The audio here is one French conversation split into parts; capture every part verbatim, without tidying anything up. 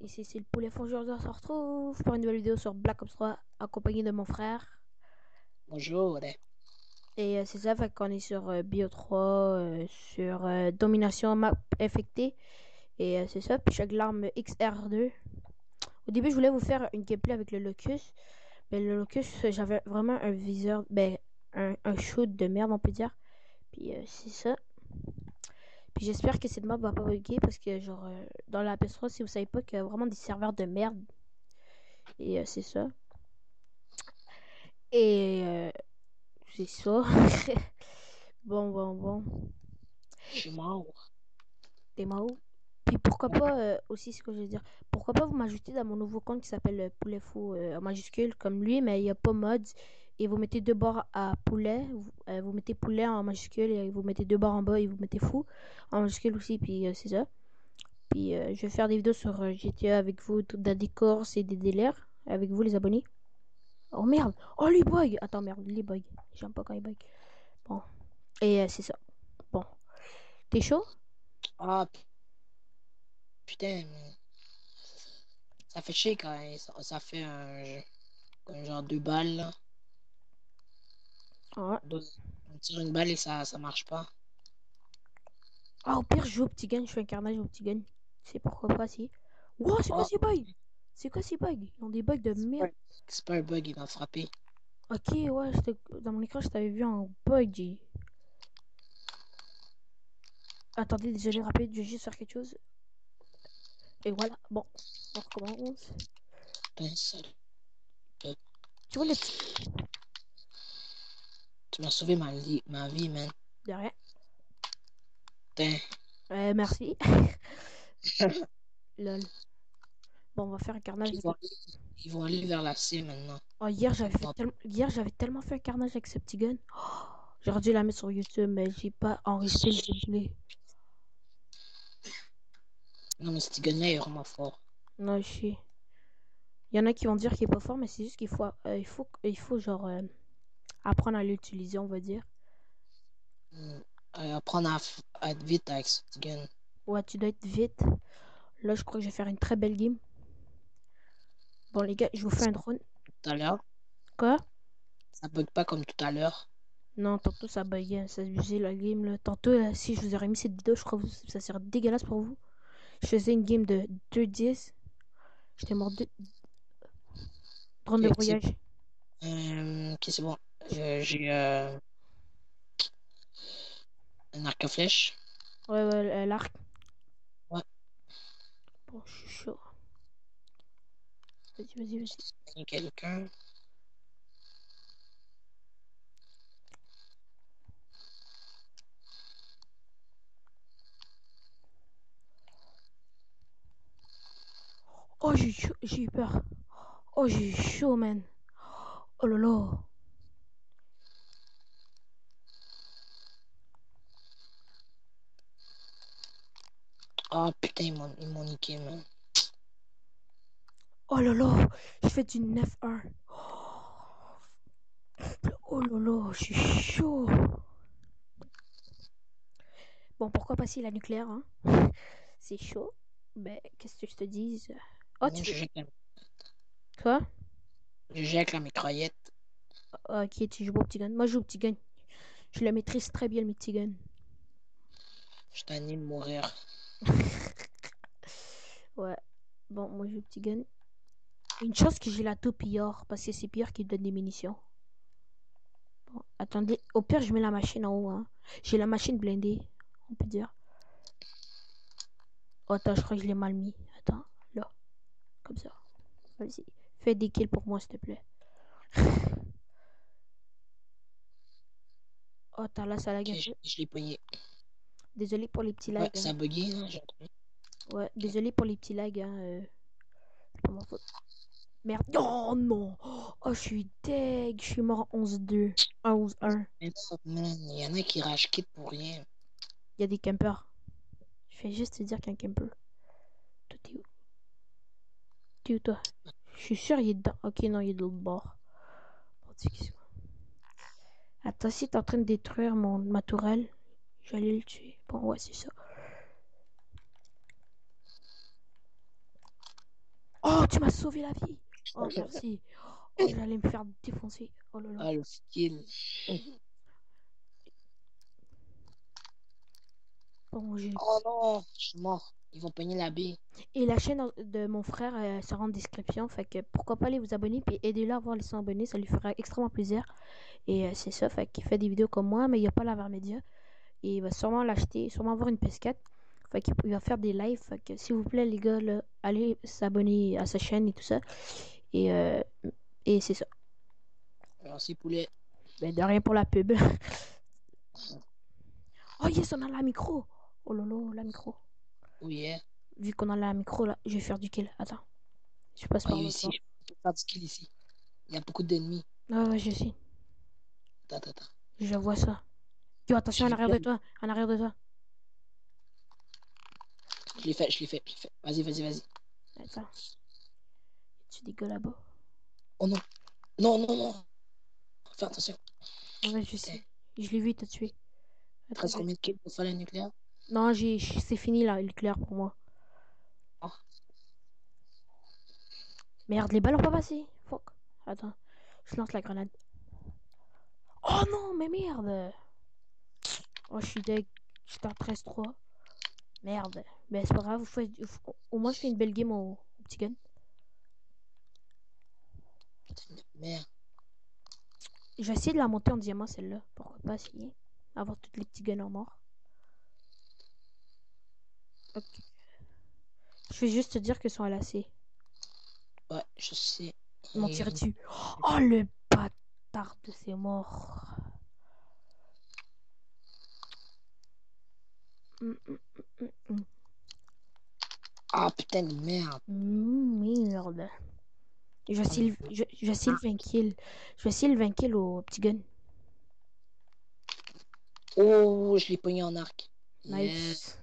Ici c'est le poulet fond. Aujourd'hui on se retrouve pour une nouvelle vidéo sur Black Ops trois accompagné de mon frère. Bonjour. Ouais. Et euh, c'est ça, fait qu'on est sur euh, Bio trois, euh, sur euh, Domination Map infectée. Et euh, c'est ça, puis chaque l'arme X R deux. Au début je voulais vous faire une gameplay avec le Locus. Mais le Locus, j'avais vraiment un viseur, ben un, un shoot de merde on peut dire. Puis euh, c'est ça. Puis j'espère que cette map va pas bugger parce que genre euh, dans la P S trois, si vous savez pas, qu'il y a vraiment des serveurs de merde. Et euh, c'est ça. Et euh, c'est ça. Bon, bon, bon. Je suis mort. T'es Mao. Puis pourquoi Ouais. pas, euh, aussi, ce que je veux dire, pourquoi pas vous m'ajouter dans mon nouveau compte qui s'appelle euh, Poulet Fou euh, en majuscule, comme lui, mais il n'y a pas mods. Et vous mettez deux barres à poulet, vous, euh, vous mettez poulet en majuscule, et vous mettez deux barres en bas, et vous mettez fou en majuscule aussi, puis euh, c'est ça. Puis euh, je vais faire des vidéos sur euh, G T A avec vous, dans des courses et des délires, avec vous les abonnés. Oh merde! Oh, les bugs! Attends, merde, les bugs. J'aime pas quand ils bug. Bon. Et euh, c'est ça. Bon. T'es chaud? Ah, putain, mais ça fait chier quand même. Ça, ça fait un, un genre deux balles, là. Ouais. Deux- On tire une balle et ça, ça marche pas. Ah, au pire, je joue au petit gun, je fais un carnage au petit gun. C'est pourquoi pas si. Wow, c'est quoi Oh, ces bugs? C'est quoi ces bugs? Ils ont des bugs de c'est pas, merde. c'est pas un bug, il m'a frappé. Ok, ouais, dans mon écran, je t'avais vu en bug. J. Attendez, désolé, rapide, je vais juste faire quelque chose. Et voilà, bon, on recommence. Putain, ça- Tu vois le petit. Tu m'as sauvé ma, li- ma vie, man. De rien. Putain. Euh, merci. Lol. Bon, on va faire un carnage Ils avec vont le. aller, ils vont aller vers la C maintenant. Oh, hier, Fait j'avais que fait moi, tellement... hier, j'avais tellement fait un carnage avec ce petit gun. Oh, j'aurais dû la mettre sur YouTube, mais j'ai pas enregistré le gameplay. non, mais ce petit gun-là est vraiment fort. Non, je sais. Il y en a qui vont dire qu'il est pas fort, mais c'est juste qu'il faut, euh, il faut, il faut genre euh, apprendre à l'utiliser, on va dire. Hmm. Euh, apprendre à, f- à être vite avec ce petit gun. Ouais, tu dois être vite. Là, je crois que je vais faire une très belle game. Bon, les gars, je vous fais un drone. Tout à l'heure, Quoi? ça bug pas comme tout à l'heure. Non, tantôt ça buguait, ça abusait la game là. Tantôt, là, si je vous aurais mis cette vidéo, je crois que ça serait dégueulasse pour vous. Je faisais une game de deux dix. J'étais mort de drone de Ok, c'est brouillage. euh, ok, c'est bon. Euh, j'ai euh, un arc à flèche. Ouais, ouais, euh, l'arc. Ouais, Bon, je suis chaud. Vas-y, vas-y, vas-y. il y a quelqu'un. Oh, j'ai chaud, j'ai eu peur. Oh, j'ai eu chaud, man. Oh là là. Ah putain, ils m'ont ils m'ont niqué, man. Oh là là. Je fais du neuf un. Oh là là, je suis chaud. Bon, pourquoi pas si la nucléaire, hein? C'est chaud. Ben, qu'est-ce que je te dis? Oh, Moi, tu je veux. jette la, Quoi? je jette la mitraillette. Ok, tu joues au petit gun. Moi, je joue au petit gun. Je le maîtrise très bien, le petit gun. Je t'anime de mourir. Ouais. Bon, moi, je joue au petit gun. Une chance que j'ai la taupe or, parce que c'est pire qui donne des munitions. Bon, attendez. Au pire, je mets la machine en haut, hein. J'ai la machine blindée, on peut dire. Oh, attends, je crois que je l'ai mal mis. Attends, là. Comme ça. Vas-y. Fais des kills pour moi, s'il te plaît. Oh, attends, là, ça lag Ok, un je, peu. je l'ai pogné. Désolé pour les petits Ouais, lags, ça a hein. bugué, hein, j'ai entendu. Ouais, Ok. désolé pour les petits lags, hein. euh, C'est pas ma faute. Merde. Oh non. Oh, je suis deg. Je suis mort onze deux. onze un. Mais non, man, il y en a qui rage quit pour rien. Il y a des campers. Je vais juste te dire qu'un camper. Toi, t'es où? T'es où, toi? Je suis sûr, il est dedans. Ok, non, il est de l'autre bord. Bon, tu sais quoi. Attends, si t'es en train de détruire mon, ma tourelle, j'allais le tuer. Bon, ouais, c'est ça. tu m'as sauvé la vie. Oh, merci. Oh, j'allais me faire défoncer. Oh là là. Ah, le skill. Bon, j'ai... Oh non, je suis mort. Ils vont pogner la baie. Et la chaîne de mon frère euh, sera en description. Fait que pourquoi pas aller vous abonner. Puis aidez-le à voir les cent abonnés. Ça lui fera extrêmement plaisir. Et euh, c'est ça. Fait qu'il fait des vidéos comme moi. Mais il n'y a pas la média. Et il va sûrement l'acheter. Sûrement avoir une P S quatre. Fait qu'il va faire des lives. Fait que s'il vous plaît, les gars, là, allez s'abonner à sa chaîne et tout ça. Et, euh, et c'est ça. Merci, poulet. Ben, de rien pour la pub. Oh yes, on a la micro. Oh lolo, la micro. Oh yeah. Vu qu'on a la micro là, je vais faire du kill. Attends. Je passe Oh, par l'autre ici, bord. je peux faire du kill ici. Il y a beaucoup d'ennemis. Ah ouais, je sais. Attends, attends, attends. Je vois ça. Yo, attention Je en l'ai arrière fait, de toi. En arrière de toi. je l'ai fait, je l'ai fait, je l'ai fait. Vas-y, vas-y, vas-y. Attends. Tu des gars là-bas. Oh non. Non, non, non. Fais attention. Ouais, je Putain. sais. Je l'ai vu, il t'a tué. Il te Attends, reste je... combien de kills pour faire le nucléaire? Non, j'ai... c'est fini là, il est clair pour moi. Oh. Merde, les balles ont pas passé. Fuck. Attends. Je lance la grenade. Oh non, mais merde. Oh, je suis deg. J'étais en treize trois. Merde. Mais c'est pas grave. Faut... faut... Au moins, je fais une belle game au, au petit gun. Merde. Je vais essayer de la monter en diamant celle-là. Pourquoi pas essayer. Avoir toutes les petits guns en mort. Ok. Je vais juste te dire que sont à l'A C. Ouais, je sais. Ils m'ont Et... tiré dessus. Oh le bâtard de ces morts. Mm, mm, mm, mm. Ah putain de merde. Mm, merde. Je vais Oh, essayer, mais... le- je, je vais essayer le vingt kills. Je vais essayer le vingt kills au petit gun. oh, je l'ai pogné en arc. Yeah. Nice.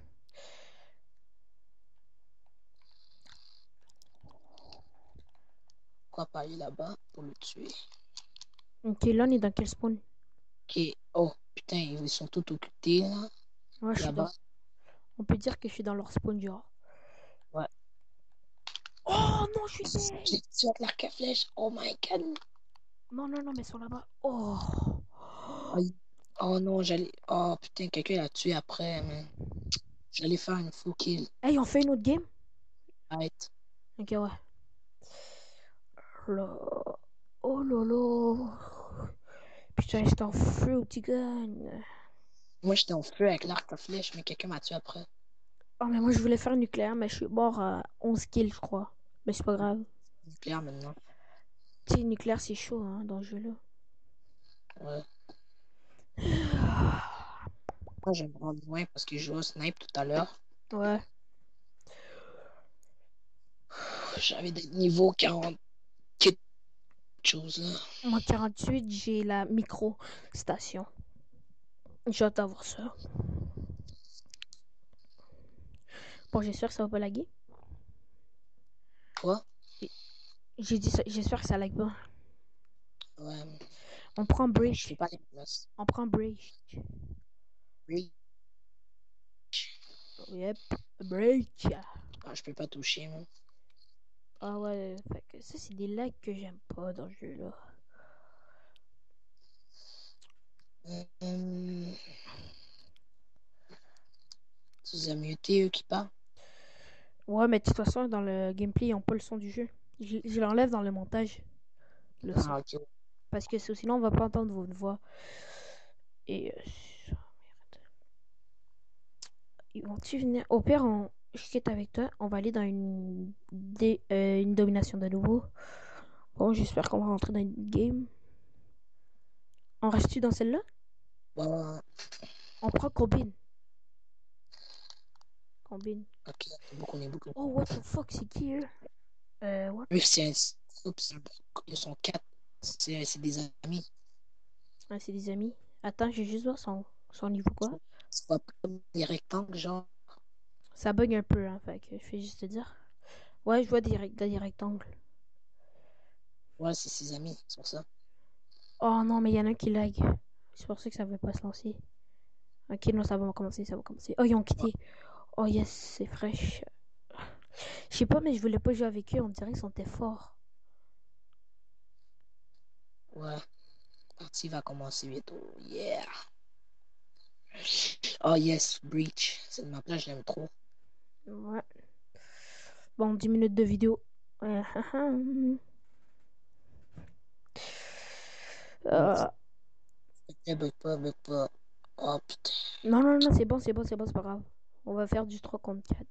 Quoi pas aller là-bas pour le tuer? Ok, là on est dans quel spawn? Ok. Oh putain, ils sont tous occupés là. Ouais, je suis dans. Là-bas. On peut dire que je suis dans leur spawn genre. Ouais. Oh non, je suis J'ai dead. tué avec l'arc à flèche. Oh my god. Non, non, non, mais ils sont là-bas. Oh. Oh, il- oh non, j'allais. Oh putain, quelqu'un l'a tué après, man. J'allais faire une full kill. Hey, on fait une autre game? Arrête. Ok, ouais. Là. Oh lolo. Putain, j'étais en feu au petit gun. Moi, j'étais en feu avec l'arc à flèche, mais quelqu'un m'a tué après. Oh, mais moi je voulais faire un nucléaire, mais je suis mort à onze kills, je crois. Mais c'est pas grave. Nucléaire maintenant. Tu sais, nucléaire c'est chaud hein, dans ce jeu-là. Ouais. Moi, je me rends loin parce que je jouais au snipe tout à l'heure. Ouais. J'avais des niveaux quarante quelque chose là. Moi quarante-huit, j'ai la micro station. J'ai hâte d'avoir ça. Bon, j'espère que ça va pas laguer. Quoi? J'ai dit ça, j'espère que ça lag pas. Ouais. On prend Je fais break. pas les places. On prend break. Oui. Yep. Break. Ah, je peux pas toucher, moi. Ah ouais, fait que ça c'est des lags que j'aime pas dans ce jeu-là. Hum... Tu les as mutés, eux qui parlent? Ouais, mais de toute façon, dans le gameplay, ils ont pas le son du jeu. Je, je l'enlève dans le montage, le son. Ah, ok. Parce que sinon, on va pas entendre votre voix. Et. Euh, merde. Ils vont-tu venir. Au pire, on... je quitte avec toi. On va aller dans une, dé... euh, une domination de nouveau. Bon, j'espère qu'on va rentrer dans une game. On reste-tu dans celle-là? Ouais, ouais, ouais. On prend combine. Combine. Ok, on est beaucoup, on est beaucoup. Oh, what the fuck, c'est qui eux? Euh, what? Oui, c'est un... Oups, ils sont quatre. C'est c'est des amis. Ah, c'est des amis. Attends, je vais juste voir son, son niveau quoi. C'est pas comme des rectangles, genre. Ça bug un peu, hein, fait que je vais juste te dire. Ouais, je vois des, rect- des rectangles. Ouais, c'est ses amis, c'est pour ça. Oh non, mais il y en a un qui lag. C'est pour ça que ça veut pas se lancer. Ok, non, ça va commencer, ça va commencer. Oh, ils ont quitté. Oh yes, c'est fraîche. Je sais pas, mais je voulais pas jouer avec eux. On dirait qu'ils sont forts. Ouais, la partie va commencer bientôt. Yeah. Oh yes, Breach. Cette map-là, je l'aime trop. Ouais. Bon, dix minutes de vidéo. Ouais. Euh, Putain, bug pas, bug pas. Oh putain. Non, non, non, c'est bon, c'est bon, c'est bon, c'est pas grave. On va faire du trois contre quatre.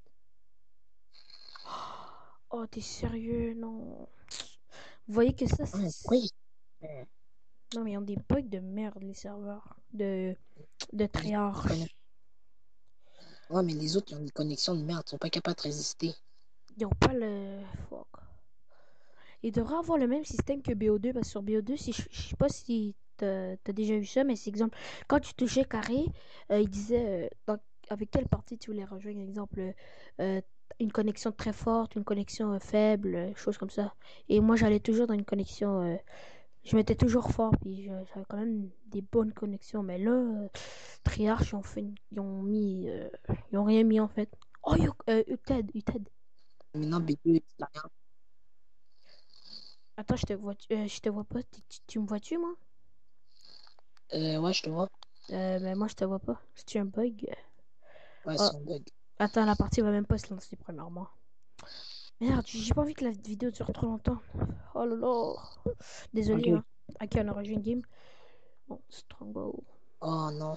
Oh, t'es sérieux? Non. Vous voyez que ça, Ah, mais c'est... pourquoi il... euh, Non, mais ils ont des bugs de merde, les serveurs. De, de il- il connaît- triarch. Ouais, mais les autres, ils ont des connexions de merde. Ils sont pas capables de résister. Ils ont pas le... Fuck. Ils devraient avoir le même système que B O deux, parce que sur B O deux, si, je, je sais pas si t'as as déjà vu ça, mais c'est exemple, quand tu touchais carré, euh, il disait euh, dans- avec quelle partie tu voulais rejoindre, exemple, euh, une connexion très forte, une connexion euh, faible, euh, choses comme ça. Et moi, j'allais toujours dans une connexion, euh, je mettais toujours fort, puis je- j'avais quand même des bonnes connexions. Mais là, euh, Triarch, ils ont, fait une- ils ont mis, euh, ils ont rien mis en fait. Oh, yo, euh, Uted, Uted. Maintenant, B deux, c'est la merde. Attends, je te vois, euh, je te vois pas, tu, tu- tu me vois-tu, moi? Euh, ouais, je te vois. Euh, mais moi, je te vois pas. C'est un bug. Ouais, Oh, c'est un bug. attends, la partie va même pas se lancer, premièrement. Merde, j'ai pas envie que la vidéo dure trop longtemps. Oh là là. Désolé, Ok. hein. Ok, on a rejoint une game. Bon, Strongbow. Oh non.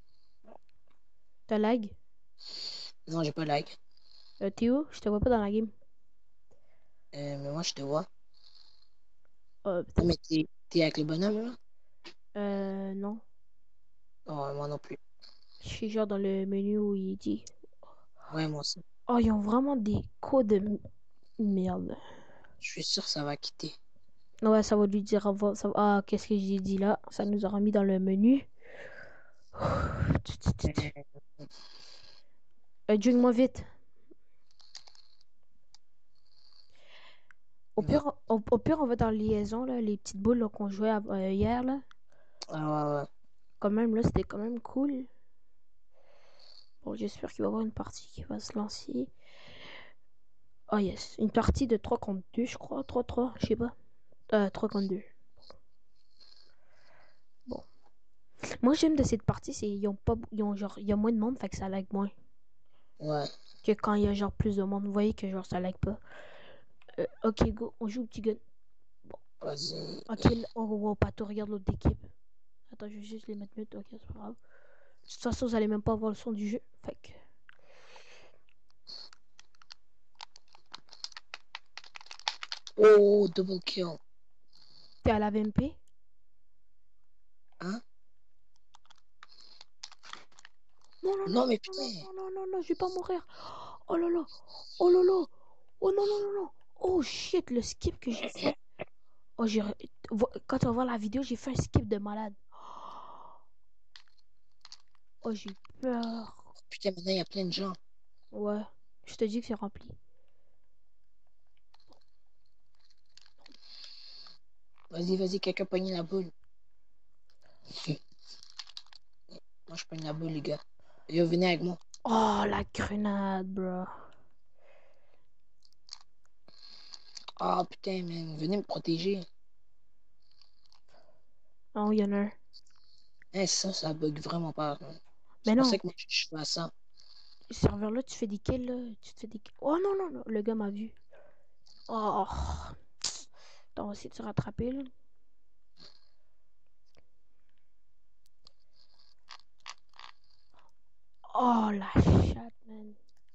T'as lag? Non, j'ai pas like. Euh, Théo, je te vois pas dans la game. Euh, mais moi, je te vois. Euh, Non, peut-être. mais t'es t'es avec le bonhomme, là? Euh, non. Oh, moi non plus. Je suis genre dans le menu où il dit. Ouais, moi aussi. Oh, ils ont vraiment des codes de merde. Je suis sûr que ça va quitter. Ouais, ça va lui dire avant. Ça... Ah, qu'est-ce que j'ai dit là? Ça nous aura mis dans le menu. Euh, Euh, Drink-moi vite. Au va. pire, au, au pire, on va dans la liaison, là, les petites boules là, qu'on jouait euh, hier. Là. Ah ouais, ouais. Quand même, là, c'était quand même cool. Bon, j'espère qu'il va y avoir une partie qui va se lancer. Oh yes, une partie de trois contre deux, je crois. trois trois, je sais pas. Euh, trois contre deux. Bon. Moi, j'aime de cette partie, c'est ils ont pas, ils ont genre, il y a moins de monde, fait que ça lag moins. Ouais, Que quand il y a genre plus de monde, vous voyez que genre ça lag pas. Euh, ok, go, on joue au petit gun. Bon, vas-y. ok, là, on voit pas tout, regarde l'autre équipe. Attends, je vais juste les mettre mute, ok, c'est pas grave. De toute façon, vous allez même pas avoir le son du jeu. Fait que. Oh, double kill. T'es à la V M P? Hein? Non, non, non, Non, mais non, putain. non, non, non, non, non, je vais pas mourir. Oh là là. Oh là là. Oh non, non, non, non. Oh shit, le skip que j'ai fait. Oh, j'ai... Quand on va voir la vidéo, j'ai fait un skip de malade. Oh, j'ai peur. Putain, maintenant, il y a plein de gens. Ouais, je te dis que c'est rempli. Vas-y, vas-y, quelqu'un pogne la boule. Moi, je pogne la boule, les gars. Yo, venez avec moi. Oh, la grenade, bro. Ah, putain, man. Venez me protéger. Oh, il y en a un. Hein, ça, ça bug vraiment pas. Hein. Mais C'est pour non, ça que moi, je je fais ça. serveur là, tu fais des kills, là. Tu te fais des kills. Oh non, non, non, le gars m'a vu. Oh. Attends, on va essayer de se rattraper, là. Oh, la chatte, man.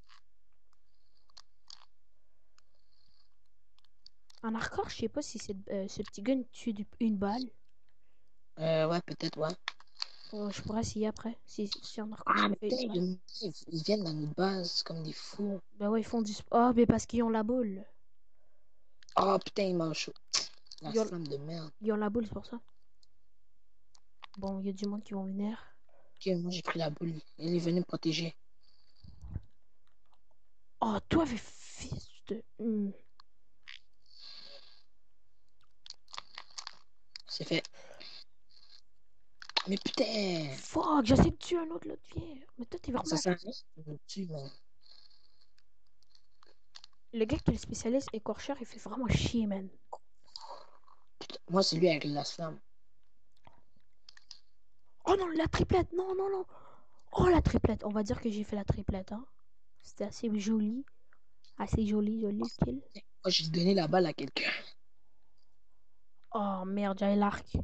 En hardcore, je sais pas si cette- euh, ce petit gun tue du- une balle. Euh, ouais, peut-être, ouais. Oh, je pourrais essayer après. Si, si en hardcore, Ah, ça mais fait une putain, balle. ils, ils ils viennent dans notre base comme des fous. Bah ouais, ils font du... Oh, mais parce qu'ils ont la boule. Ah, putain, il m'a chaud. La Ils ont, flamme de merde. ils ont la boule, c'est pour ça. Bon, il y a du monde qui vont venir. Ok, moi, j'ai pris la boule. Il est venu me protéger. Oh, toi, fils de... Hmm. C'est fait. Mais putain! Fuck, j'essaie de tuer un autre, l'autre viens. Mais toi, t'es Ça vraiment... sert à rien. Je me tue, man. Le gars qui est le spécialiste écorcheur, il fait vraiment chier, man. Moi, c'est lui avec la flamme. Oh non, la triplette, non, non, non. Oh, la triplette, on va dire que j'ai fait la triplette, hein. C'était assez joli. Assez joli, joli kill. Moi, j'ai donné la balle à quelqu'un. Oh merde, j'avais l'arc.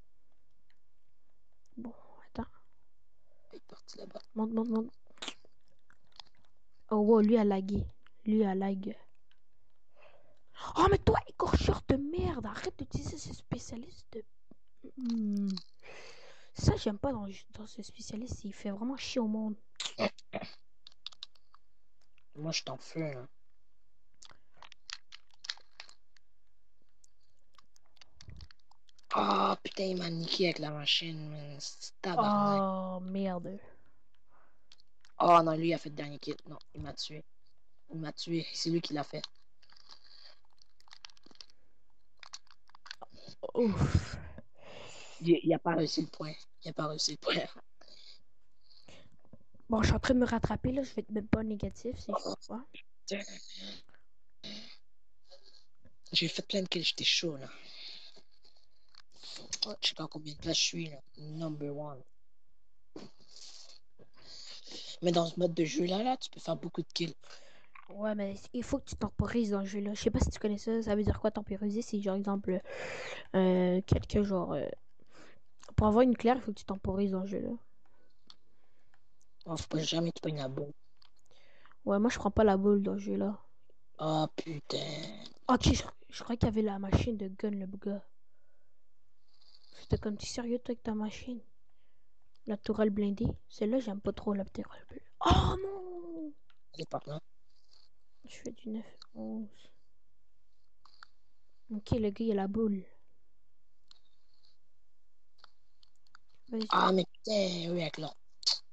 Bon, attends. Il est parti là-bas. Monte, monte, monte. Oh wow, lui a lagué. Lui a lag. Oh mais toi, écorcheur de merde, arrête d'utiliser ce spécialiste de... Hmm. Ça, j'aime pas dans, dans ce spécialiste, il fait vraiment chier au monde. Moi, je t'en feu, là. Oh, putain, il m'a niqué avec la machine, man. C'est tabarnak. Oh merde. Oh non, lui, il a fait le dernier kill. Non, il m'a tué. Il m'a tué. C'est lui qui l'a fait. Ouf. Il, il a pas réussi le point. Il a pas réussi le point. Bon, je suis en train de me rattraper là, je vais être même pas négatif si je Oh, vois. putain. J'ai fait plein de kills, j'étais chaud, là. Ouais. Je sais pas combien de places je suis, là. Number one. Mais dans ce mode de jeu-là, là, tu peux faire beaucoup de kills. Ouais, mais il faut que tu temporises dans le jeu là. Je sais pas si tu connais ça. Ça veut dire quoi temporiser? C'est genre exemple euh, quelqu'un genre euh, pour avoir une claire, il faut que tu temporises dans le jeu là. Oh, faut pas jamais te pogner la boule. Ouais, moi je prends pas la boule dans le jeu là. Oh, putain. Ok, je, je crois qu'il y avait la machine de gun le gars. C'était comme tu sérieux toi avec ta machine. La tourelle blindée. Celle-là, j'aime pas trop la tourelle blindée. Oh non! C'est pas là. Je fais du neuf onze. Ok, le gars, il a la boule. Vas-y. Ah, mais putain, oui, avec l'or.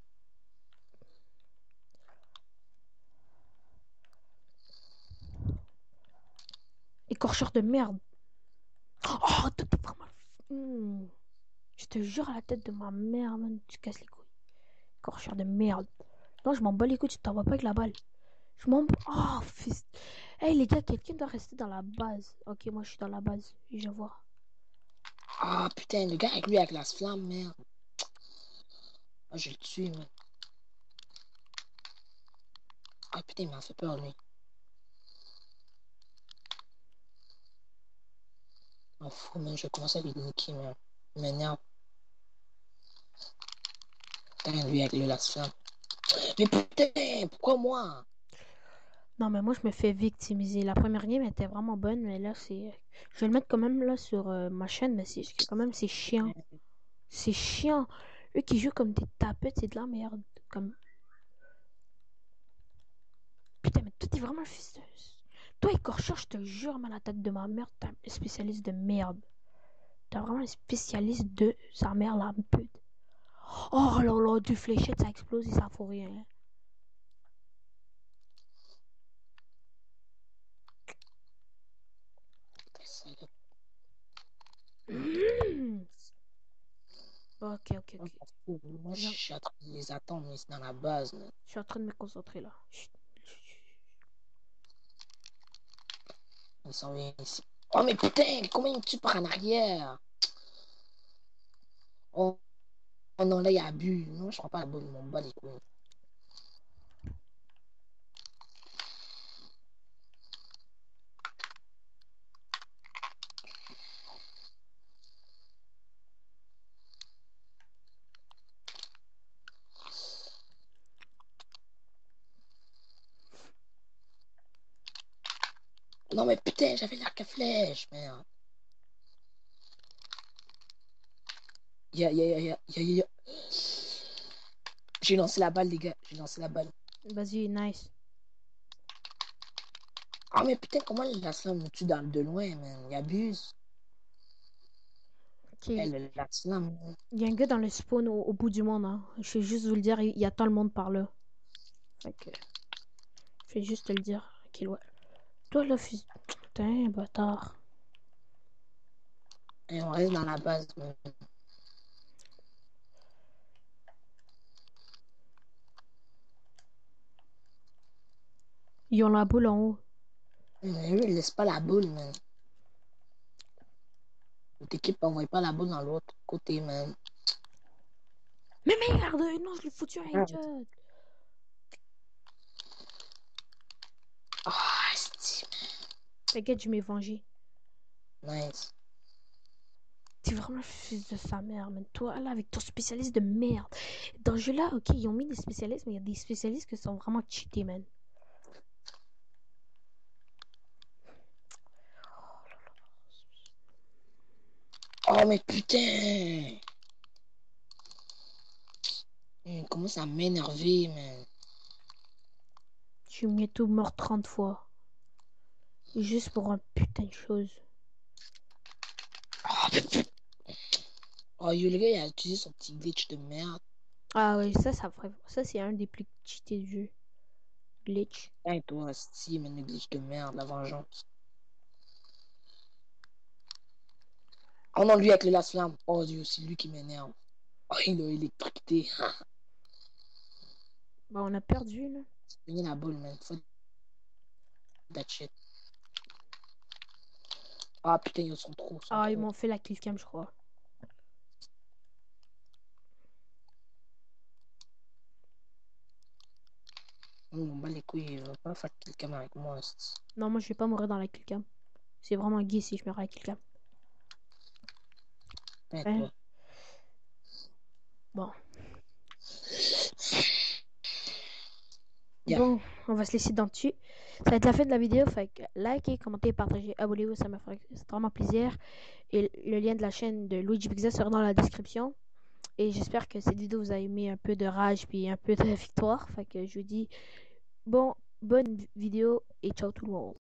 Écorcheur de merde. Oh, toi, t'es vraiment... Hmm. Je te jure à la tête de ma mère, man, tu casses les couilles. Écorcheur de merde. Non, je m'en bats les couilles, tu t'envoies pas avec la balle. Je m'en bats... Oh, fils... Hey, les gars, quelqu'un doit rester dans la base. Ok, moi, je suis dans la base. Je vois. Ah, putain, le gars avec lui, avec la flamme, merde. Ah, je le tue, man. Ah, putain, il m'a fait peur, lui. M'en fous, man. Je vais commencer à lui niquer, man. Il m'énerve. Putain, lui, avec le lance-flamme. Mais putain, pourquoi moi? Non, mais moi, je me fais victimiser. La première game était vraiment bonne, mais là, c'est... Je vais le mettre quand même là sur euh, ma chaîne, mais c'est quand même, c'est chiant. C'est chiant. Eux qui jouent comme des tapettes, c'est de la merde. Comme... Putain, mais toi, t'es vraiment le fils de... Toi, écorcheur, je te jure, mal la tête de ma mère, t'es un spécialiste de merde. T'es vraiment un spécialiste de sa mère, la pute. Oh là là, du fléchette, ça explose et ça fout rien. Mmh. Ok, ok, ok. Moi, je Viens, suis en train de les attendre, mais c'est dans la base, là. je suis en train de me concentrer là. Chut. Ils sont bien ici. Oh, mais putain, comment ils me tuent par en arrière? Oh, oh non, là, il y a abus. Non, je prends pas la boule, mon bas les couilles. Non, mais putain, j'avais l'arc à flèche, merde. Ya, ya, ya, ya, ya, ya. J'ai lancé la balle, les gars. J'ai lancé la balle. Vas-y, nice. Ah, mais putain, comment la slam me tue dans, de loin, man? Il abuse. Ok. Il Elle, la slam. y a un gars dans le spawn au, au bout du monde. Hein. Je vais juste vous le dire, il y a tant le monde par là. Fait que. Je vais juste te le dire. Ok, ouais. Toi, là, fils. Putain, bâtard. Et on reste dans la base, man. Ils ont la boule en haut. Mais eux, ils laissent pas la boule, man. Notre équipe n'envoie pas la boule dans l'autre côté, man. Mais merde, non, je l'ai foutu un Ah, headshot. ah, c'est T'inquiète, je m'ai vengé. nice. T'es vraiment le fils de sa mère, man. Toi, là, avec ton spécialiste de merde. Dans le jeu-là, ok, ils ont mis des spécialistes, mais il y a des spécialistes qui sont vraiment cheatés, man. Oh, mais putain! Hum, comment ça m'énerver, man. Je suis bientôt mort trente fois. Juste pour un putain de chose. Oh, mais putain. Oh, yo, le gars, il a utilisé son petit glitch de merde. Ah ouais, ça, ça, ça c'est un des plus cheatés du jeu. Glitch. Putain, toi, Steve, mais le glitch de merde, la vengeance. Oh non, lui avec le lance-flamme. Oh Dieu, c'est lui qui m'énerve. Oh, il a électrocuté. Bah, on a perdu, là. C'est la boule, man. Fuck that shit. Ah putain, ils sont trop, ils sont Ah, ils trop. m'ont fait la killcam, je crois. On bat les couilles, il va pas faire quelqu'un avec moi. c'est- Non, moi, je vais pas mourir dans la killcam. C'est vraiment gay si je meurs à la killcam. Putain, Ouais. toi. Bon. Yeah. Bon, on va se laisser dans dessus. Ça va être la fin de la vidéo. Fait que likez, commentez, partagez, abonnez-vous, ça me ferait extrêmement plaisir. Et le lien de la chaîne de Luigi Pizza sera dans la description. Et j'espère que cette vidéo vous a aimé un peu de rage puis un peu de victoire. Fait que je vous dis bon, bonne vidéo et ciao tout le monde.